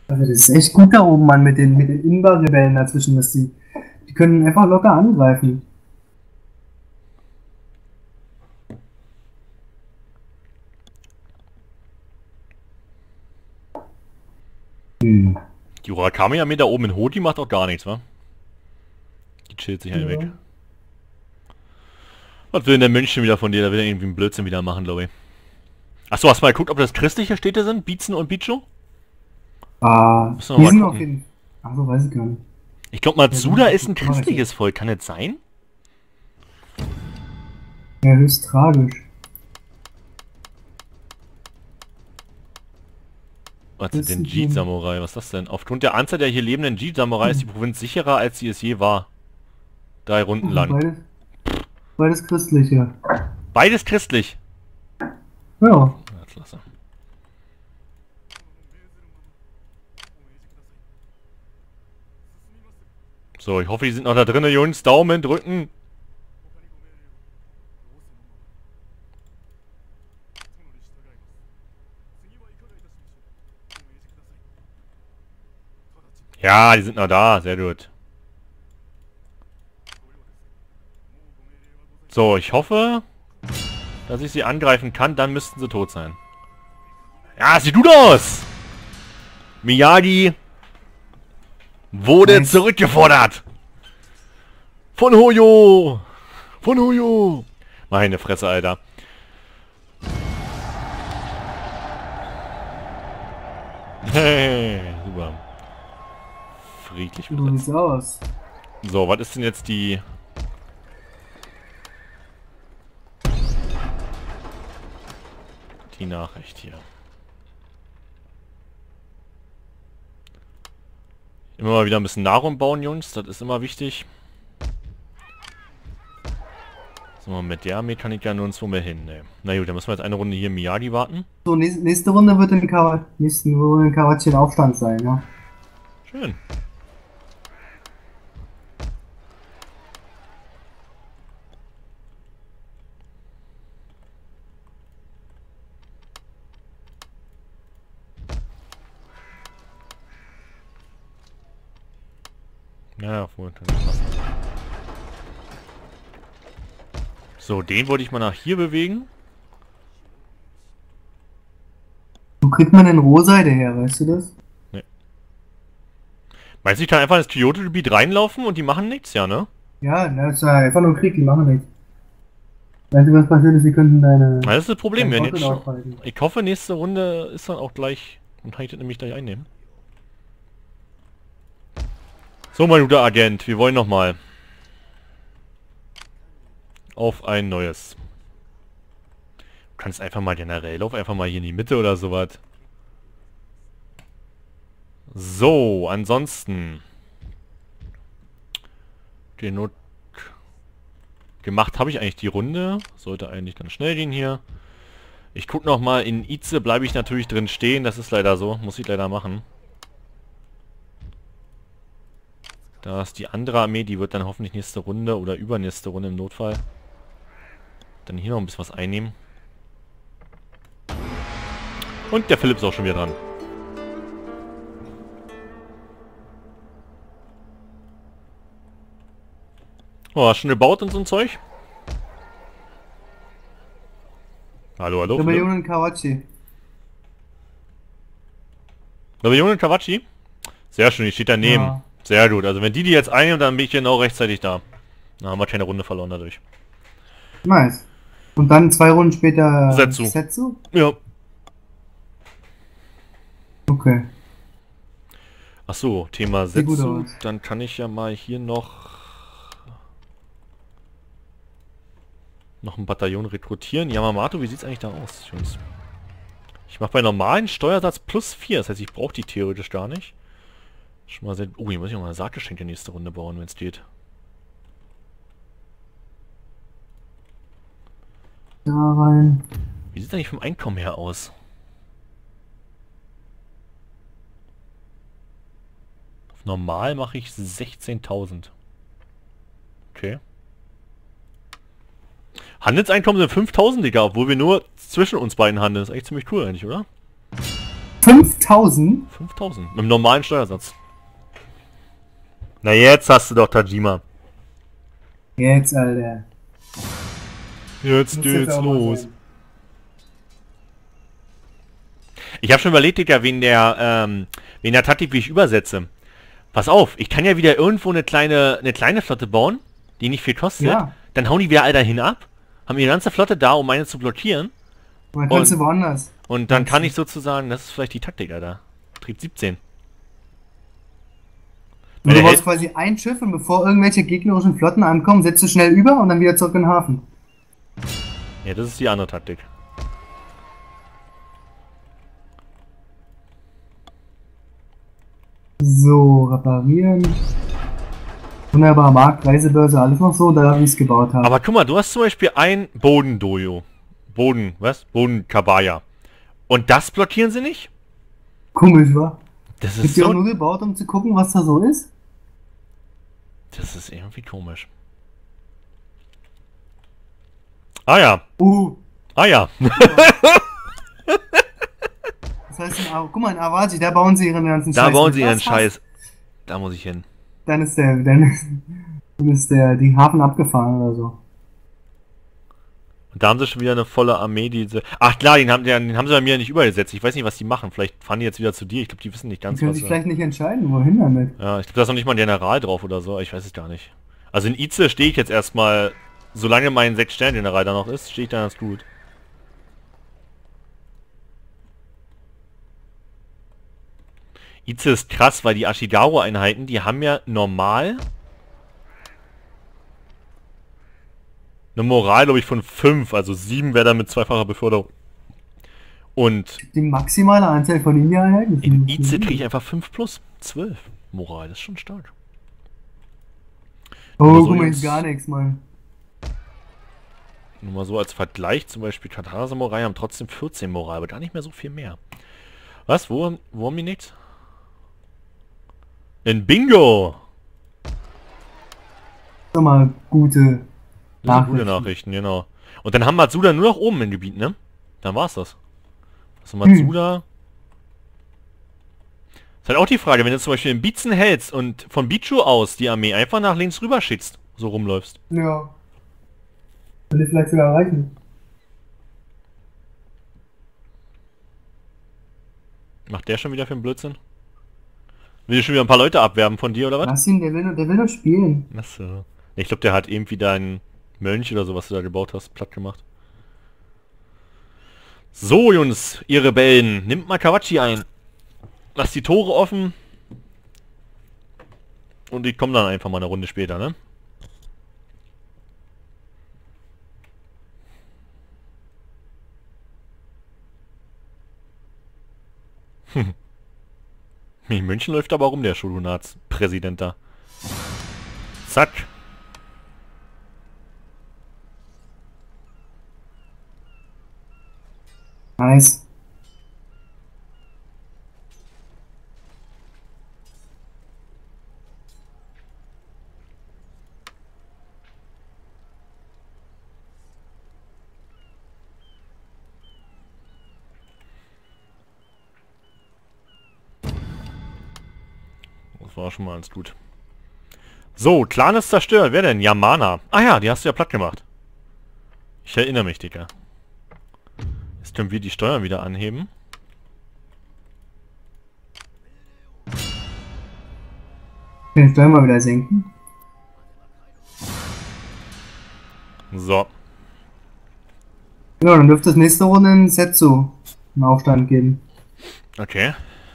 Also das ist echt gut da oben, Mann, mit den Inbar-Rebellen dazwischen, dass die können einfach locker angreifen. Hm. Die Urakami-Armee da oben in Hoti macht auch gar nichts, wa? Die chillt sich halt weg. Ja. Was will denn der Mönch schon wieder von dir? Da will er irgendwie einen Blödsinn wieder machen, glaube ich. Achso, hast du mal geguckt, ob das christliche Städte sind? Biezen und Bicho? Müssen wir Die mal sind auf gucken. jeden Fall. Achso, weiß ich gar nicht. Ich glaube, Ja, Matsuda ist ein mach ich christliches Volk. Kann das sein? ja, höchst tragisch. Was sind denn Christentum. Jeet-Samurai? Was ist das denn? Aufgrund der Anzahl der hier lebenden Jeet-Samurai ist die Provinz sicherer, als sie es je war. 3 Runden lang. Beides christliche. Beides christlich. Ja. Ja, klasse. So, ich hoffe, die sind noch da drinnen, Jungs. Daumen drücken. Ja, die sind noch da. Sehr gut. So, ich hoffe, dass ich sie angreifen kann. Dann müssten sie tot sein. Ja, sieht gut aus. Miyagi wurde Nice. zurückgefordert. Von Hoyo. Von Hoyo. Meine Fresse, Alter. Hey, super. Friedlich So besetzt. sieht's aus. So, was ist denn jetzt die... Die Nachricht hier. Immer mal wieder ein bisschen Nahrung bauen, Jungs. Das ist immer wichtig. So, mit der Armee kann ich ja nirgendwo mehr hin. Nee. Na gut, dann müssen wir jetzt eine Runde hier Miyagi warten. So, nächste Runde wird nächsten Runde in Karachi ein Aufstand sein, ja. Schön. Ja, wohl, kann passen. So, den wollte ich mal nach hier bewegen. Wo kriegt man denn Rohseide her, weißt du das? Nee. Meinst du, ich kann einfach ins Kyoto-Gebiet reinlaufen und die machen nichts? Ja, ne? Ja, das ist ja einfach nur Krieg, die machen nichts. Weißt du, was passiert ist? Sie könnten Na, das ist das Problem. dein Wir Fortschritt jetzt schon... aufhalten. Ich hoffe, nächste Runde ist dann auch gleich... Dann kann ich das nämlich gleich einnehmen. So, mein guter Agent, wir wollen nochmal. Auf ein neues. Du kannst einfach mal generell, lauf einfach mal hier in die Mitte oder sowas. So, ansonsten. Den Not... Gemacht habe ich eigentlich die Runde. Sollte eigentlich ganz schnell gehen hier. Ich gucke nochmal, in Ize bleibe ich natürlich drin stehen. Das ist leider so. Muss ich leider machen. Da ist die andere Armee, die wird dann hoffentlich nächste Runde oder übernächste Runde im Notfall. Dann hier noch ein bisschen was einnehmen. Und der Philipp ist auch schon wieder dran. Oh, hast du schon gebaut und so ein Zeug? Hallo, hallo, Philipp. Rebellion in Karachi. Rebellion in Kawachi? Sehr schön, die steht daneben. Ja. Sehr gut, also wenn die jetzt einnehmen, dann bin ich genau rechtzeitig da. Dann haben wir keine Runde verloren dadurch. Nice. Und dann 2 Runden später Setsu. Setsu? Ja. Okay. Achso, Thema Sieht gut Setsu. aus. Dann kann ich ja mal hier noch ein Bataillon rekrutieren. Yamamoto, wie sieht's eigentlich da aus, Jungs? Ich mache bei normalen Steuersatz +4. Das heißt, ich brauche die theoretisch gar nicht. Schon mal sehr... Oh, hier muss ich auch mal Sarggeschenke nächste Runde bauen, wenn es geht. Da rein. Wie sieht es eigentlich vom Einkommen her aus? Auf normal mache ich 16.000. Okay. Handelseinkommen sind 5.000, Digga, obwohl wir nur zwischen uns beiden handeln. Das ist echt ziemlich cool eigentlich, oder? 5000? 5000. Mit dem normalen Steuersatz. Na jetzt hast du doch Tajima. Jetzt, Alter. Jetzt Muss geht's auch mal los. sein. Ich habe schon überlegt, Digga, wen der Taktik, wie ich übersetze. Pass auf, ich kann ja wieder irgendwo eine kleine Flotte bauen, die nicht viel kostet. Ja. Dann hauen die wieder all dahin ab, haben ihre ganze Flotte da, um meine zu blockieren. Und dann kannst du woanders. Und dann kann ich sozusagen, das ist vielleicht die Taktik, Alter. Trieb 17. Und du baust quasi ein Schiff und bevor irgendwelche gegnerischen Flotten ankommen, setzt du schnell über und dann wieder zurück in den Hafen. Ja, das ist die andere Taktik. So, reparieren. Wunderbar, Markt, Reisebörse, alles noch so, da wie ich es gebaut habe. Aber guck mal, du hast zum Beispiel ein Bodendojo. Bodenkabaya. Und das blockieren sie nicht? Komisch, wa? Das Ist ist die auch so... nur gebaut, um zu gucken, was da so ist? Das ist irgendwie komisch. Ah ja. Ah ja. Das heißt, guck mal, in Awaji, da bauen sie ihren ganzen Scheiß. Da bauen sie mit. ihren Was Scheiß. Da muss ich hin. Dann ist die Hafen abgefahren oder so. Und da haben sie schon wieder eine volle Armee, diese... Ach klar, den haben sie bei mir nicht übergesetzt. Ich weiß nicht, was die machen. Vielleicht fahren die jetzt wieder zu dir. Ich glaube, die wissen nicht Die ganz, können was sich sie... vielleicht nicht entscheiden, wohin damit. Ja, ich glaube, da ist noch nicht mal ein General drauf oder so. Ich weiß es gar nicht. Also in Ize stehe ich jetzt erstmal... Solange mein 6-Stern-General da noch ist, stehe ich da ganz gut. Ize ist krass, weil die Ashigaru-Einheiten, die haben ja normal... eine Moral, glaube ich, von 5. Also 7 wäre dann mit zweifacher Beförderung. Und Die maximale Anzahl von Linieeinheiten. in Ize kriege ich einfach 5 plus 12 Moral. Das ist schon stark. Oh, Nur so guck mal, jetzt- ist gar nichts, Mann. Nur mal so als Vergleich, zum Beispiel Katana Samurai haben trotzdem 14 Moral, aber gar nicht mehr so viel mehr. Was? Wo haben die nichts? In Bingo! Sag mal, gute Das sind gute Nachrichten, genau. Und dann haben Matsuda nur noch oben im Gebiet, ne? Dann war's das. Also Matsuda... Ist halt auch die Frage, wenn du zum Beispiel in Bietzen hältst und von Bichu aus die Armee einfach nach links rüber schickst, so rumläufst. Ja. Würde vielleicht sogar reichen. Macht der schon wieder für einen Blödsinn? Will schon wieder ein paar Leute abwerben von dir, oder was? Lass ihn, der will nur spielen. Achso. Ich glaube, der hat irgendwie deinen Mönch oder so, was du da gebaut hast, platt gemacht. So, Jungs, ihr Rebellen, nimmt mal Kawachi ein. Lasst die Tore offen. Und ich komme dann einfach mal eine Runde später, ne? In München läuft aber rum, der Shogunatspräsident da. Zack. Nice. Das war schon mal ganz gut. So, Clan ist zerstört. Wer denn? Yamana. Ah ja, die hast du ja platt gemacht. Ich erinnere mich, Digga. Jetzt können wir die Steuern wieder anheben. Den Steuer mal wieder senken. So. Ja, dann dürfte es nächste Runde in Setsu einen Aufstand geben. Okay.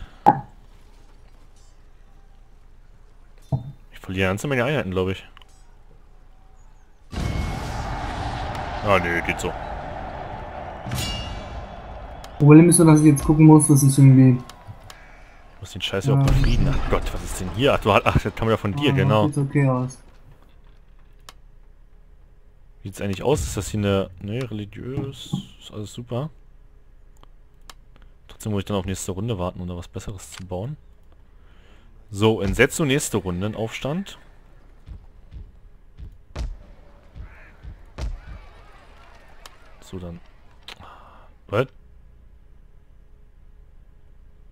Ich verliere eine ganze Menge Einheiten, glaube ich. Ah, nö, geht so. Problem ist so, dass ich jetzt gucken muss, dass ich irgendwie... Ich muss den Scheiß überhaupt befrieden. Ach Gott, was ist denn hier? Ach, das kam ja von dir, genau. Sieht okay aus. Wie sieht's eigentlich aus? Ist das hier eine... Ne, religiös. Ist alles super. Trotzdem muss ich dann auf nächste Runde warten, um da was Besseres zu bauen. So, in Setsu nächste Runde, ein Aufstand. So, dann... Was?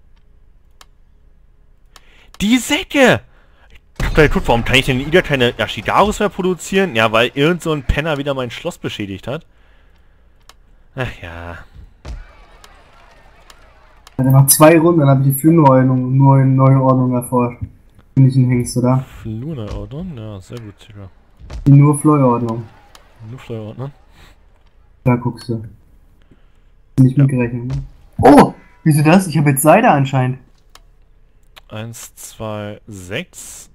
Die Säcke! Ich hab da geguckt, warum kann ich denn wieder keine Ashigarus mehr produzieren? Ja, weil irgend so ein Penner wieder mein Schloss beschädigt hat. Ach ja. Also nach 2 Runden, dann habe ich die Flurneuordnung erforscht. Finde ich ein Hengst, oder? Flurneuordnung? Ja, sehr gut, Digga. Die nur Flurordnung. Nur Flurordnung? Da guckst du. Nicht mitgerechnet, ne? Oh! Wieso das? Ich habe jetzt Seide anscheinend. 1, 2, 6.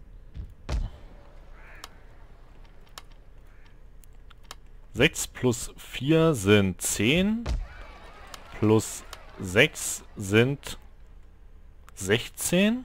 Sechs plus 4 sind 10. Plus 6 sind 16.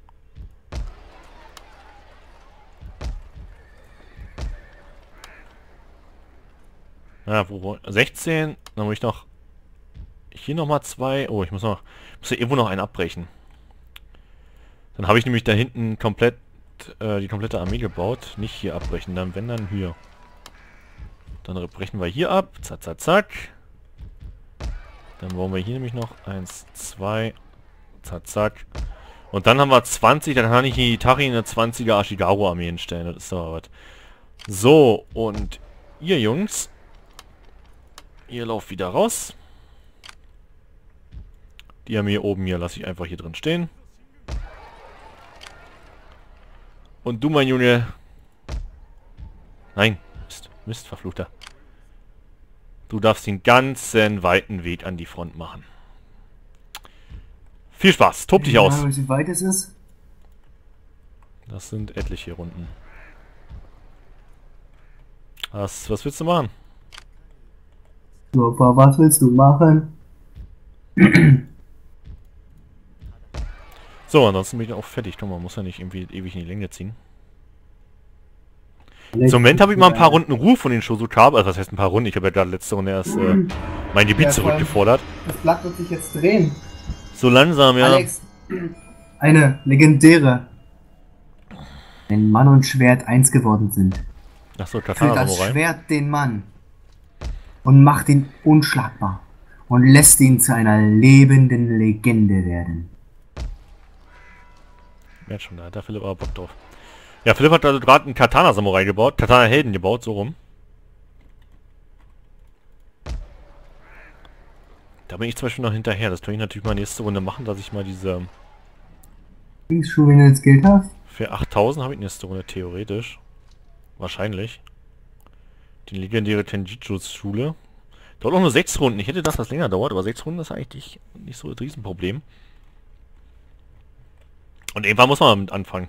Ja, 16. Dann muss ich noch hier nochmal 2. Oh, ich muss ja irgendwo noch einen abbrechen. Dann habe ich nämlich da hinten komplett die komplette Armee gebaut. Nicht hier abbrechen, dann wenn, dann hier. Dann brechen wir hier ab. Zack, zack, zack. Dann bauen wir hier nämlich noch 1, 2. Zack, zack. Und dann haben wir 20. Dann kann ich die Itachi eine 20er Ashigaru-Armee hinstellen. Das ist doch was. So, und ihr Jungs. Ihr lauft wieder raus. Die Armee oben hier lasse ich einfach hier drin stehen. Und du, mein Junge. Nein. Mist, verfluchter. Du darfst den ganzen weiten Weg an die Front machen. Viel Spaß. Tob dich aus. Wie weit es ist? Das sind etliche Runden. Was willst du machen? Super, was willst du machen? So, ansonsten bin ich auch fertig. Komm, man muss ja nicht irgendwie ewig in die Länge ziehen. Zum Moment habe ich mal ein paar Runden Ruhe von den Shosukabe. Also das heißt ein paar Runden. Ich habe ja gerade letzte Runde erst mein Gebiet Ja, zurückgefordert. Das Blatt wird sich jetzt drehen. So langsam, ja. Alex, eine legendäre. Wenn Mann und Schwert eins geworden sind, Achso, führt Katana das Samurai. Schwert den Mann und macht ihn unschlagbar und lässt ihn zu einer lebenden Legende werden. Ja, schon, da hat der Philipp aber Bock drauf. Ja, Philipp hat also gerade einen Katana Samurai gebaut, Katana Helden gebaut, so rum. Da bin ich zum Beispiel noch hinterher. Das kann ich natürlich mal nächste Runde machen, dass ich mal diese... Schon, wenn du jetzt Geld hast? Für 8000 habe ich nächste Runde theoretisch. Wahrscheinlich. Die legendäre Tenjitsu-Schule. Dauert auch nur 6 Runden. Ich hätte das, was länger dauert, aber 6 Runden ist eigentlich nicht so ein Riesenproblem. Und irgendwann muss man damit anfangen.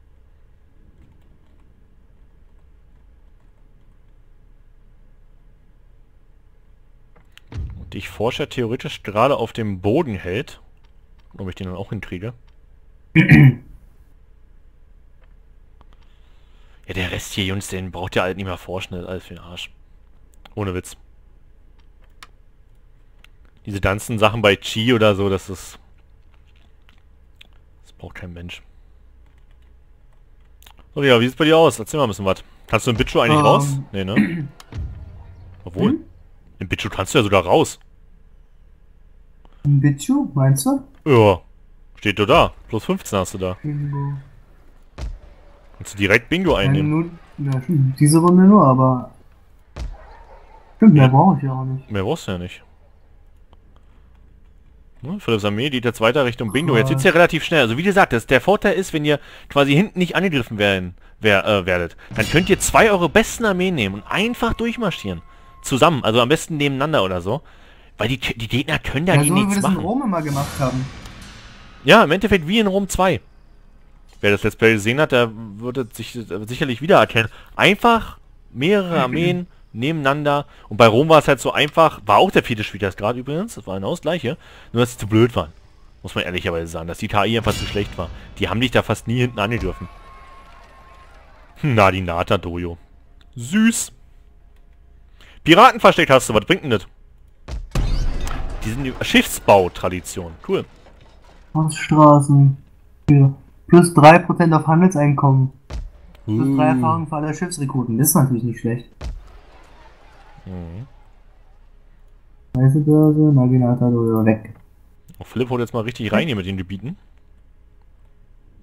Und ich forsche theoretisch gerade auf dem Boden hält. Ob ich den dann auch hinkriege. Ja, der Rest hier, Jungs, den braucht ihr halt nicht mehr forschen. Das ist alles für den Arsch. Ohne Witz. Diese ganzen Sachen bei Chi oder so, das ist... Das braucht kein Mensch. So, ja, wie sieht's bei dir aus? Erzähl mal ein bisschen was. Kannst du in Bitshu eigentlich raus? Nee, ne? Obwohl. In Bitshu kannst du ja sogar raus. Ein Bitschu, meinst du? Ja. Steht du da. Plus 15 hast du da. Bingo. Kannst du direkt Bingo einnehmen. Ja, diese Runde nur, aber... Stimmt, mehr brauche ich ja auch nicht. Mehr brauchst du ja nicht. Ne, Philipps Armee geht jetzt weiter Richtung Bingo. Jetzt wird's ja relativ schnell. Also wie gesagt, der Vorteil ist, wenn ihr quasi hinten nicht angegriffen werdet, dann könnt ihr 2 eure besten Armeen nehmen und einfach durchmarschieren. Zusammen, also am besten nebeneinander oder so. Weil die Gegner können da Ja, so wie nichts wir das in machen. Rom immer gemacht haben. Ja, im Endeffekt wie in Rom 2. Wer das Let's Play gesehen hat, der würde sich sicherlich wiedererkennen. Einfach mehrere Armeen nebeneinander. Und bei Rom war es halt so einfach, war auch der 4. Spieltag gerade übrigens, das war genau das gleiche, nur dass sie zu blöd waren. Muss man ehrlicherweise sagen, dass die KI einfach zu schlecht war. Die haben dich da fast nie hinten angegriffen. Na, die Nata Dojo. Süß. Piratenversteck hast du, was bringt denn das? Die sind die Schiffsbautradition. Cool. Straßen. Ja. Plus 3% auf Handelseinkommen. Plus 3 Erfahrungen für alle Schiffsrekruten. Das ist natürlich nicht schlecht. Weiße Börse, Naginata, oder weg. Oh, Philipp holt jetzt mal richtig rein hier mit den Gebieten.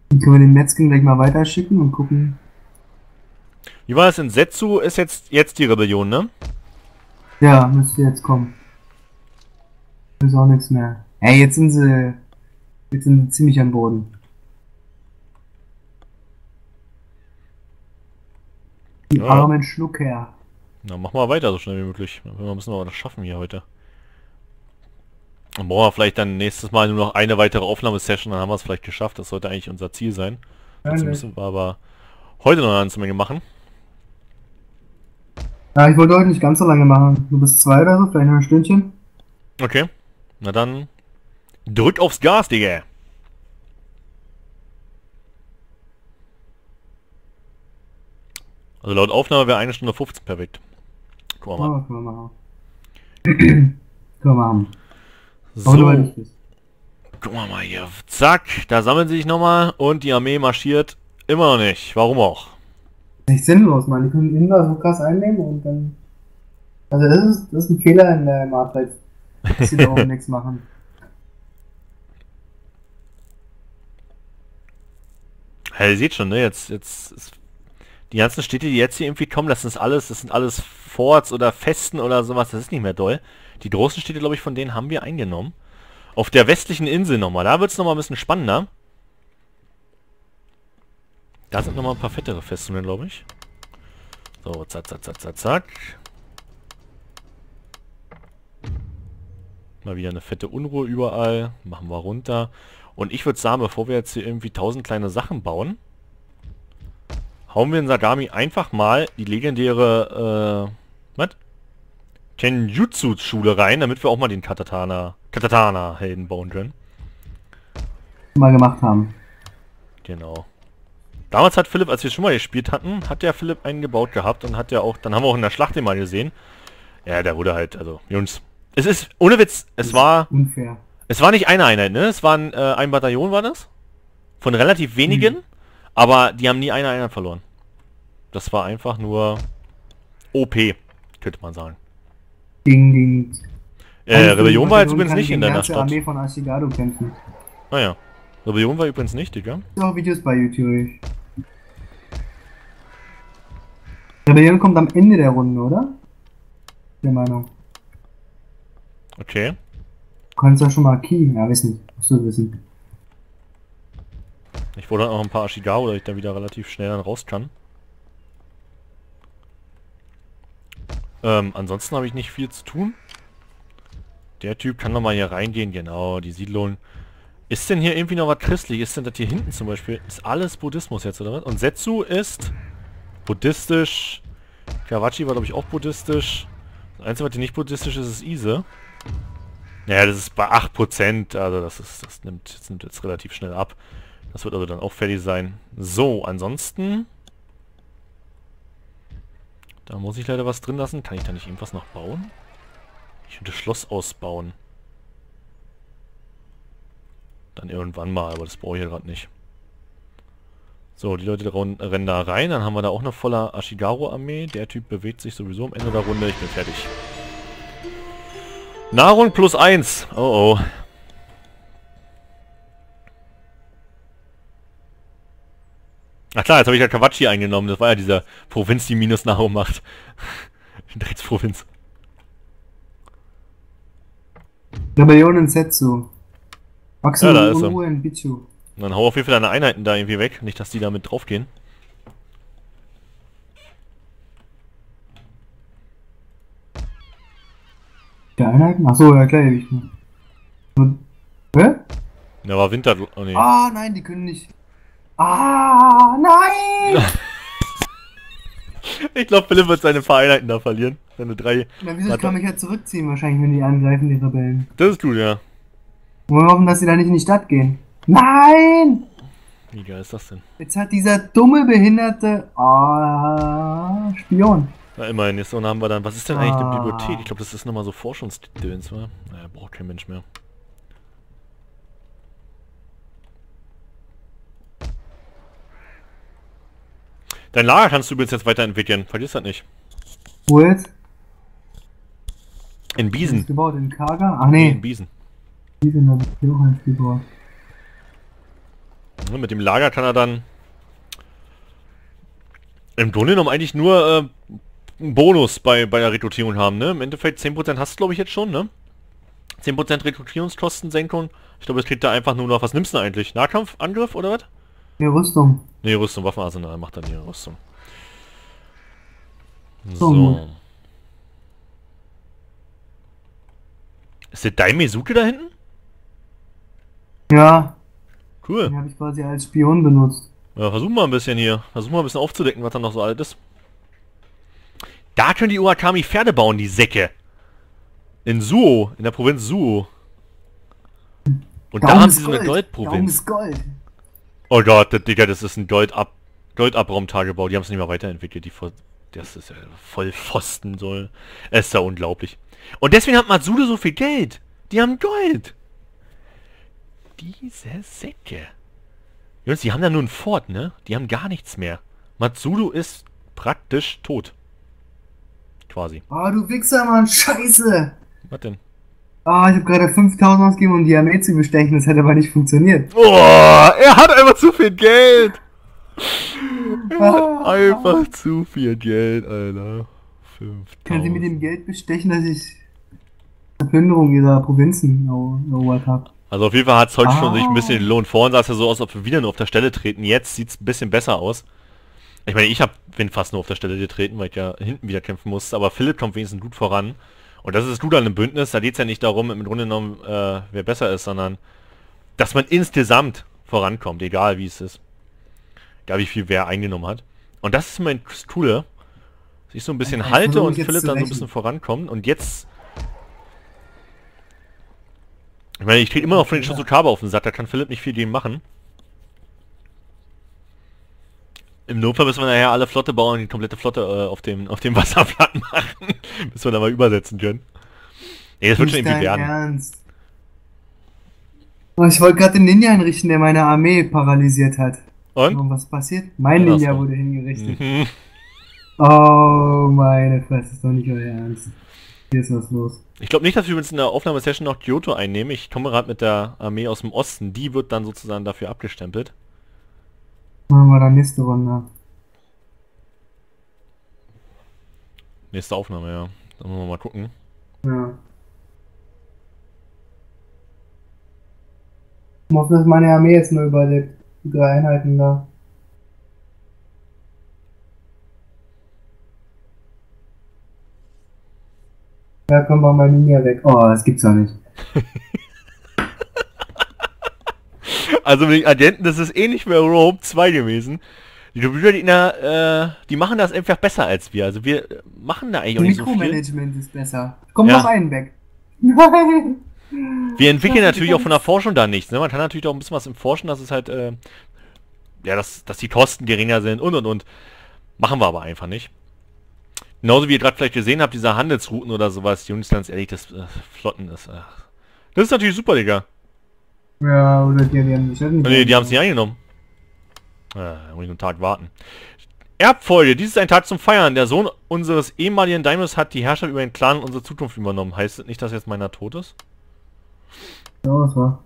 Dann können wir den Metzgen gleich mal weiterschicken und gucken. Wie war es in Setsu? Ist jetzt die Rebellion, ne? Ja, müsste jetzt kommen. Ist auch nichts mehr. Ey, jetzt sind sie ziemlich am Boden. Die Ja. armen Schlucker. Na, mach mal weiter, so schnell wie möglich. Wir müssen aber das schaffen hier heute. Dann brauchen wir vielleicht dann nächstes Mal nur noch eine weitere Aufnahmesession, dann haben wir es vielleicht geschafft. Das sollte eigentlich unser Ziel sein. Dazu müssen wir aber heute noch eine ganze Menge machen. Ja, ich wollte heute nicht ganz so lange machen. Du bist 2 oder so, vielleicht noch ein Stündchen. Okay. Na dann, drück aufs Gas, Digga. Also laut Aufnahme wäre 1 Stunde 15 perfekt. Guck mal. Oh, können wir machen. Können wir machen. So, gucken wir mal hier. Zack, da sammeln sie sich nochmal und die Armee marschiert immer noch nicht. Warum auch? Nicht sinnlos, man. Die können immer so krass einnehmen und dann... Also das ist ein Fehler in der Matrix. Dass sie da auch nichts machen. Ja, ihr seht schon, ne? Jetzt ist die ganzen Städte, die jetzt hier irgendwie kommen, das sind alles Forts oder Festen oder sowas. Das ist nicht mehr doll. Die großen Städte, glaube ich, von denen haben wir eingenommen. Auf der westlichen Insel nochmal. Da wird es nochmal ein bisschen spannender. Da sind nochmal ein paar fettere Festungen, glaube ich. So, zack, zack, zack, zack, zack. Mal wieder eine fette Unruhe überall. Machen wir runter. Und ich würde sagen, bevor wir jetzt hier irgendwie 1000 kleine Sachen bauen, hauen wir in Sagami einfach mal die legendäre, was? Kenjutsu-Schule rein, damit wir auch mal den Katatana-Helden bauen können. Mal gemacht haben. Genau. Damals hat Philipp, als wir schon mal gespielt hatten, hat der Philipp einen gebaut gehabt und hat ja auch, dann haben wir auch in der Schlacht den mal gesehen. Ja, der wurde halt, also, Jungs. Es ist, ohne Witz, es war... Unfair. Es war nicht eine Einheit, ne? Es waren, ein Bataillon war das. Von relativ wenigen. Aber die haben nie eine Einheit verloren. Das war einfach nur OP, könnte man sagen. Gegen Rebellion war jetzt übrigens nicht in deiner Stadt. Stadt. Armee von Ashigado kämpfen. Naja. Rebellion war übrigens nicht, Digga. Ich auch Videos bei YouTube. Rebellion kommt am Ende der Runde, oder? Der Meinung. Okay. Du kannst ja schon mal key. Ja, wissen. Musst du wissen. Ich wollte auch ein paar Ashigao, dass ich da wieder relativ schnell dann raus kann. Ansonsten habe ich nicht viel zu tun. Der Typ kann noch mal hier reingehen, genau, die Siedlung. Ist denn hier irgendwie noch was christlich? Ist denn das hier hinten zum Beispiel? Ist alles Buddhismus jetzt, oder was? Und Setsu ist buddhistisch. Kawachi war, glaube ich, auch buddhistisch. Das Einzige, was hier nicht buddhistisch ist, ist Ise. Naja, das ist bei 8%, also das nimmt jetzt relativ schnell ab. Das wird also dann auch fertig sein. So, ansonsten... Da muss ich leider was drin lassen. Kann ich da nicht irgendwas noch bauen? Ich könnte Schloss ausbauen. Dann irgendwann mal, aber das brauche ich ja gerade nicht. So, die Leute rennen da rein. Dann haben wir da auch eine volle Ashigaru-Armee. Der Typ bewegt sich sowieso am Ende der Runde. Ich bin fertig. Nahrung plus 1. Oh oh. Ach klar, jetzt habe ich ja Kawachi eingenommen. Das war ja dieser Provinz, die minus Nahrung macht. Drecksprovinz. Rebellion in Setsu. Ja, da ist er. Unruhe in Bichu. Dann hau auf jeden Fall deine Einheiten da irgendwie weg. Nicht, dass die da mit drauf gehen. Die Einheiten? Achso, ja klar, ich nicht. Hä? Da war Winter... Oh nee. Ah, nein, die können nicht. Ah, nein! Ich glaube, Philipp wird seine paar Einheiten da verlieren. Seine 3... Na, wieso kann mich ja zurückziehen, wahrscheinlich, wenn die angreifen, die Rebellen. Das ist gut, ja. Wollen wir hoffen, dass sie da nicht in die Stadt gehen. Nein! Wie geil ist das denn? Jetzt hat dieser dumme, behinderte... Spion. Na immerhin, jetzt haben wir dann... Was ist denn eigentlich eine Bibliothek? Ich glaube, das ist nochmal so Forschungsdöns, wa? Naja, braucht kein Mensch mehr. Dein Lager kannst du übrigens jetzt weiterentwickeln. Vergiss das nicht. Wo jetzt? In Biesen. Gebaut in Kaga? Ach Nee, nee. in Biesen. Biesen habe ich auch eins gebaut. Mit dem Lager kann er dann im Grunde genommen eigentlich nur einen Bonus bei der Rekrutierung haben, ne? Im Endeffekt 10% hast du, glaube ich, jetzt schon, ne? 10% Rekrutierungskostensenkung. Ich glaube, es kriegt da einfach nur noch... Was nimmst du denn eigentlich? Nahkampf, Angriff oder was? Die Rüstung. Ne, Rüstung, Waffenarsenal macht dann die Rüstung. So. So. Ist der Daimyosuke da hinten? Ja, Cool. den habe ich quasi als Spion benutzt. Ja, versuchen wir ein bisschen hier. Versuchen wir ein bisschen aufzudecken, was da noch so alt ist. Da können die Urakami Pferde bauen, die Säcke. In Suo, in der Provinz Suo. Und da haben sie so eine Daum Goldprovinz. ist Gold. Oh Gott, Digga, das ist ein Goldabraumtagebau. Die haben es nicht mehr weiterentwickelt. Das ist ja voll Pfosten. So. Es ist ja unglaublich. Und deswegen hat Matsudo so viel Geld. Die haben Gold. Diese Säcke. Jungs, die haben da nur ein Fort, ne? Die haben gar nichts mehr. Matsudo ist praktisch tot. Quasi. Oh, du Wichser, Mann, scheiße. Was denn? Ah, ich habe gerade 5000 ausgegeben, um die Armee zu bestechen, das hätte aber nicht funktioniert. Oh, er hat einfach zu viel Geld. Er hat einfach zu viel Geld, Alter. 5000. Können Sie mit dem Geld bestechen, dass ich die Plünderung ihrer Provinzen erobert habe? Also auf jeden Fall hat es heute schon sich ein bisschen gelohnt. Vorhin sah es ja so aus, ob wir wieder nur auf der Stelle treten. Jetzt sieht es ein bisschen besser aus. Ich meine, bin fast nur auf der Stelle getreten, weil ich ja hinten wieder kämpfen musste. Aber Philipp kommt wenigstens gut voran. Und das ist das Gute an einem Bündnis. Da geht es ja nicht darum, im Grunde genommen, wer besser ist, sondern dass man insgesamt vorankommt, egal wie es ist. Egal wie viel wer eingenommen hat. Und das ist mein Coole. Dass ich so ein bisschen halte und Philipp dann so ein bisschen vorankommt. Und jetzt... Ich meine, ich kriege immer noch von den Shizukawa auf den Sack, da kann Philipp nicht viel gegen machen. Im Notfall müssen wir nachher alle Flotte bauen und die komplette Flotte auf dem Wasserplatt machen. Bis wir da mal übersetzen können. Nee, das wird schon irgendwie werden. Ernst? Oh, ich wollte gerade den Ninja einrichten, der meine Armee paralysiert hat. Und was passiert? Mein Ninja wurde hingerichtet. Mhm. Oh, meine Fresse, ist doch nicht euer Ernst. Hier ist was los. Ich glaube nicht, dass wir uns in der Aufnahmesession noch Kyoto einnehmen. Ich komme gerade mit der Armee aus dem Osten. Die wird dann sozusagen dafür abgestempelt. Machen wir dann nächste Runde. Nächste Aufnahme, ja. Dann wollen wir mal gucken. Ja. Ich hoffe, dass meine Armee jetzt nur überlebt. Die 3 Einheiten da. Ja, komm mal mein Ninja weg. Oh, das gibt's doch nicht. Also mit den Agenten, das ist ähnlich wie Rope 2 gewesen. Die Brüder, die machen das einfach besser als wir. Also wir machen da eigentlich auch nicht so viel. Mikromanagement ist besser. Komm, noch einen weg. Nein! Wir entwickeln natürlich auch von der Forschung da nichts. Ne? Man kann natürlich auch ein bisschen was im Forschen, dass es halt, ja, dass die Kosten geringer sind und. Machen wir aber einfach nicht. Genauso wie ihr gerade vielleicht gesehen habt, diese Handelsrouten oder sowas, Jungs, ganz ehrlich, das Flotten ist. Das ist natürlich super, Digga. Ja, oder die haben nicht. Nee, die haben es nicht eingenommen. Muss ich einen Tag warten. Erbfolge, dies ist ein Tag zum Feiern. Der Sohn unseres ehemaligen Daimyos hat die Herrschaft über den Clan und unsere Zukunft übernommen. Heißt das nicht, dass jetzt meiner tot ist? Ja, was war?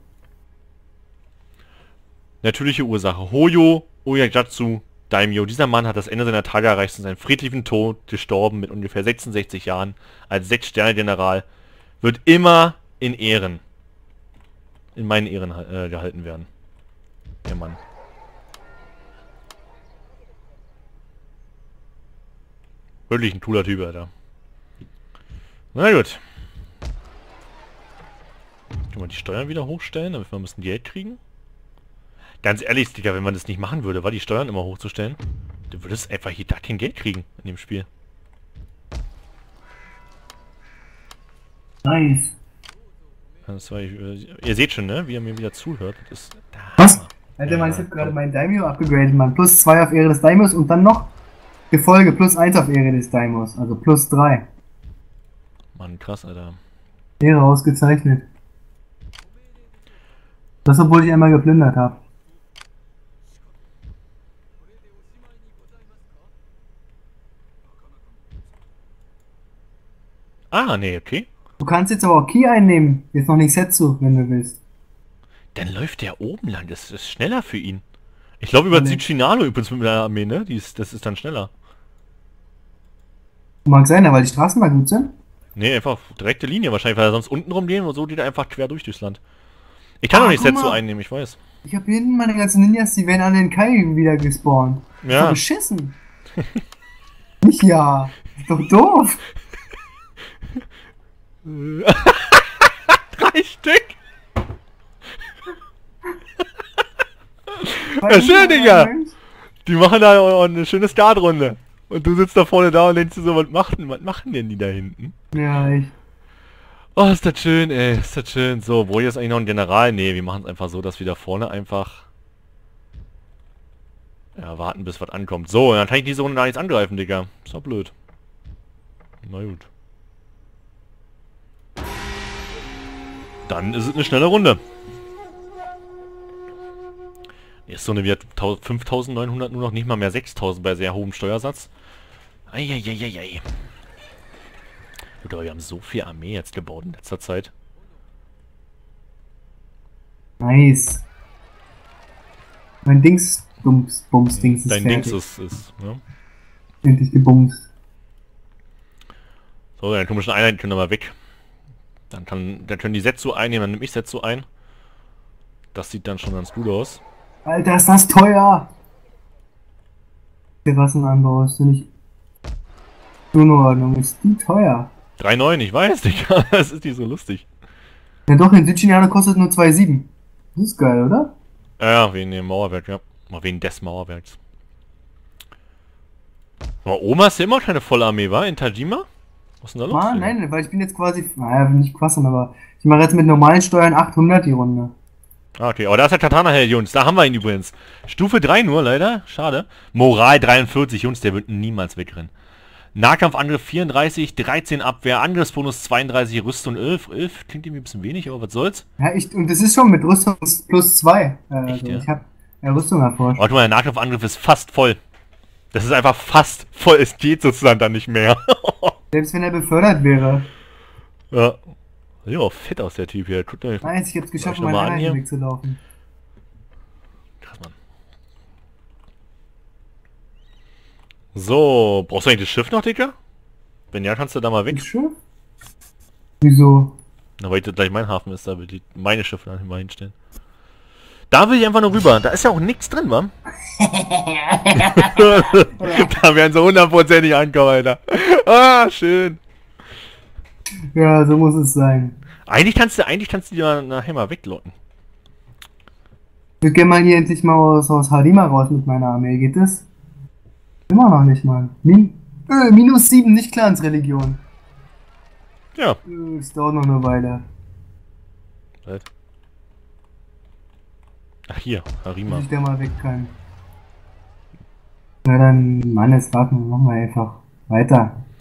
Natürliche Ursache. Hoyo Oyajatsu Daimyo. Dieser Mann hat das Ende seiner Tage erreicht und seinen friedlichen Tod gestorben mit ungefähr 66 Jahren als 6-Sterne-General. Wird immer in Ehren. In meinen Ehren gehalten werden. Der Mann. Wirklich ein cooler Typ, Alter. Na gut. Können wir die Steuern wieder hochstellen, damit wir ein bisschen Geld kriegen? Ganz ehrlich, Digga, wenn man das nicht machen würde, war die Steuern immer hochzustellen, du würdest einfach hier da kein Geld kriegen in dem Spiel. Nice. Das war, ihr seht schon, ne, wie er mir wieder zuhört. Das ist was? Alter, ich hab gerade meinen Daimyo abgegradet, Mann. Plus 2 auf Ehre des Daimyos und dann noch Gefolge plus 1 auf Ehre des Daimyos. Also plus 3. Mann, krass, Alter. Ehre ausgezeichnet. Das, obwohl ich einmal geplündert habe. Ah, nee, okay. Du kannst jetzt aber auch Ki einnehmen. Jetzt noch nicht Setsu, wenn du willst. Dann läuft der oben lang. Das ist schneller für ihn. Ich glaube über Südchinano übrigens mit der Armee, ne? Das ist dann schneller. Mag sein, weil die Straßen mal gut sind. Ne, einfach direkte Linie wahrscheinlich, weil er sonst unten rumgehen und so geht er einfach quer durchs Land. Ich kann doch nicht Setsu einnehmen, ich weiß. Ich habe hier hinten meine ganzen Ninjas, die werden alle in Kai wieder gespawnt. Ja. Ist doch beschissen. Nicht ja. Ist doch doof. 3 Stück! Ja, schön, Digga! Die machen da auch eine schöne Startrunde. Und du sitzt da vorne da und denkst dir so, was machen denn die da hinten? Ja, ich. Oh, ist das schön, ey. Ist das schön. So, wo jetzt eigentlich noch ein General? Nee, wir machen es einfach so, dass wir da vorne einfach... Ja, warten bis was ankommt. So, dann kann ich diese Runde da jetzt angreifen, Digga. Ist doch blöd. Na gut. Dann ist es eine schnelle Runde. Nächste Runde wird 5.900 nur noch, nicht mal mehr 6.000 bei sehr hohem Steuersatz. Eieieiei. Gut, aber wir haben so viel Armee jetzt gebaut in letzter Zeit. Nice. Mein Dings, Bums-Dings ist Dein fertig. Dings ist, ne? Endlich gebumst. So, dann komischen Einheiten können wir mal weg. Dann können die Setsu einnehmen, dann nehme ich Setsu ein. Das sieht dann schon ganz gut aus. Alter, ist das teuer! Terrassenanbau ist nicht... Unordnung, ist die teuer? 3,9, ich weiß, Digga. Das ist nicht so lustig. Ja doch, in Südchina kostet nur 2,7. Das ist geil, oder? Ja, wegen dem Mauerwerk, ja. Mal wegen des Mauerwerks. Aber Oma ist ja immer keine volle Armee, war? In Tajima? Was ist denn da los? Ah, nein, weil ich bin jetzt quasi... Naja, nicht quasi, aber... Ich mache jetzt mit normalen Steuern 800 die Runde. Ah, okay, aber da ist der Katana-Held, Jungs. Da haben wir ihn übrigens. Stufe 3 nur, leider. Schade. Moral 43, Jungs, der wird niemals wegrennen. Nahkampfangriff 34, 13 Abwehr, Angriffsbonus 32, Rüstung 11. 11 klingt irgendwie ein bisschen wenig, aber was soll's? Ja, und das ist schon mit Rüstung plus 2. Echt, ja? Ich habe Rüstung erforscht. Warte mal, der Nahkampfangriff ist fast voll. Das ist einfach fast voll. Es geht sozusagen dann nicht mehr. Selbst wenn er befördert wäre. Ja. Sieht auch fett aus, der Typ hier. Guckt euch. Nice, ich hab's geschafft, Schau mal meine an hier. Einheiten wegzulaufen. Krass, Mann. So, brauchst du eigentlich das Schiff noch, Dicker? Wenn ja, kannst du da mal weg. Ein Schiff? Wieso? Na, weil das gleich mein Hafen ist, da will ich meine Schiffe dann mal hinstellen. Da will ich einfach nur rüber. Da ist ja auch nichts drin, Mann. Da werden sie hundertprozentig ankommen, Alter. Ah, schön. Ja, so muss es sein. Eigentlich kannst du die ja nachher mal weglocken. Ich würde gerne mal hier endlich mal aus Harima raus mit meiner Armee. Geht das? Immer noch nicht, Mann. Minus 7, nicht Clansreligion. Ja. Es dauert noch eine Weile. Halt. Ach hier, Harima. Bis ich da mal weg kann. Na dann, Mann, jetzt warten wir, machen wir einfach weiter.